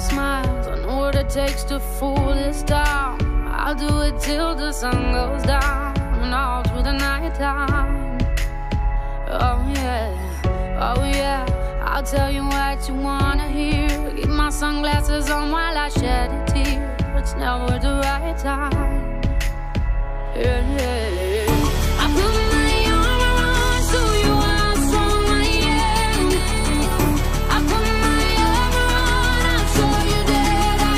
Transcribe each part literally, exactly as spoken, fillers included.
smiles. I know what it takes to fool this town. I'll do it till the sun goes down and all through the night time. Oh yeah, oh yeah, I'll tell you what you wanna hear. Keep my sunglasses on while I shed a tear. It's never the right time. Yeah, yeah, yeah. I put my arm around so you how strong I am. I put my arm around, I'll show you that I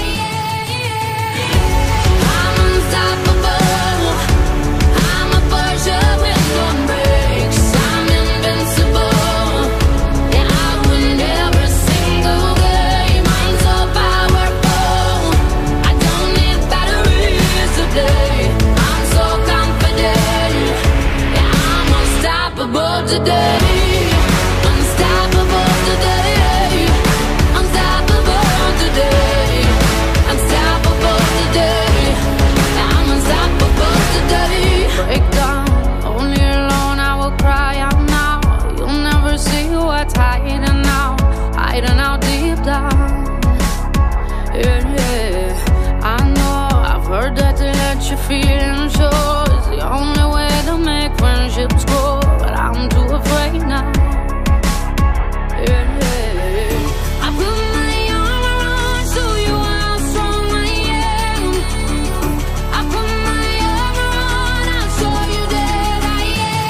am. I'm unstoppable. I'm a Porsche with no brakes. I'm invincible. Yeah, I win every single game. I'm so powerful. I don't need batteries to play. I'm so confident. Yeah, I'm unstoppable today. Unstoppable today. Unstoppable today. Unstoppable today. Yeah, I'm unstoppable today. Break down, only alone I will cry out now. You'll never see what's hiding out, hiding out deep down. Yeah, yeah, I know, I've heard that to let your feelings show is the only way to make friendships grow, but I'm too afraid now. Yeah, yeah, I put my arm around so you how strong I am. I put my arm around, I'll show you that I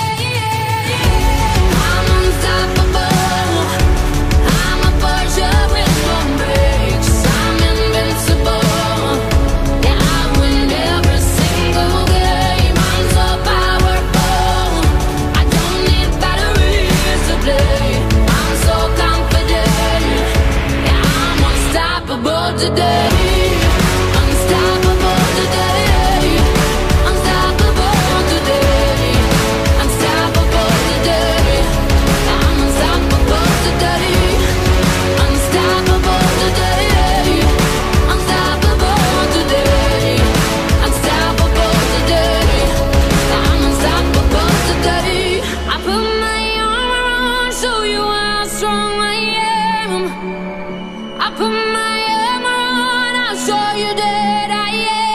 am. I'm unstoppable. I'm a Porsche with no brakes. I'm invincible. Yeah, I win every single game. I'm so powerful. I don't need batteries to play. I'm so confident. Yeah, I'm unstoppable today. Unstoppable today. Unstoppable today. Unstoppable today. I'm unstoppable today. Unstoppable today. Unstoppable today. Unstoppable today. I'm unstoppable today. I put my arm around, show you how strong I am. I put my arm around, I'll show you that I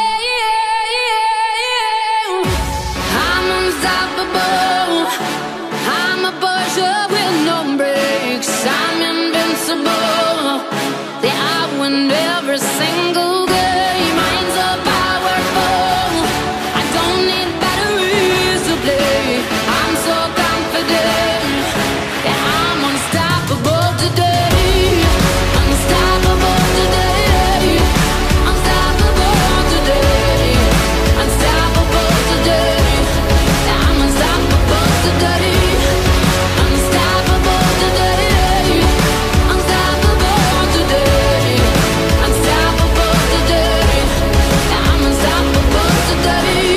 am. I'm unstoppable. I'm a Porsche with no brakes. I'm invincible. Yeah, I win every single game. I'm so powerful. I don't need batteries to play. I'm so confident. Yeah, I'm unstoppable today. Unstoppable today. Unstoppable today. Unstoppable today. Yeah, I'm unstoppable today. Unstoppable today. Unstoppable today. Unstoppable today. Yeah, I'm unstoppable today.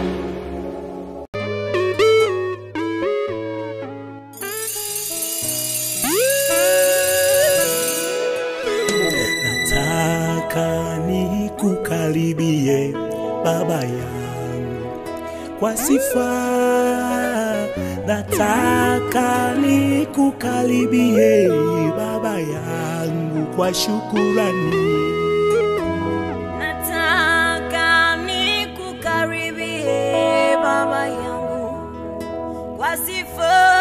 Nataka nikukaribie Baba yangu kwa sifa. Nataka nikukaribie Baba yangu kwa shukurani. Nataka nikukaribie Baba yangu kwa sifa.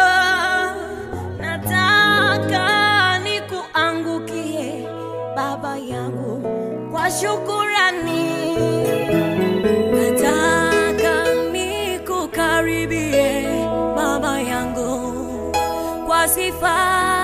Nataka nikuangukie Baba yangu kwa shukurani. Nataka nikukaribie Baba yangu kwa sifa.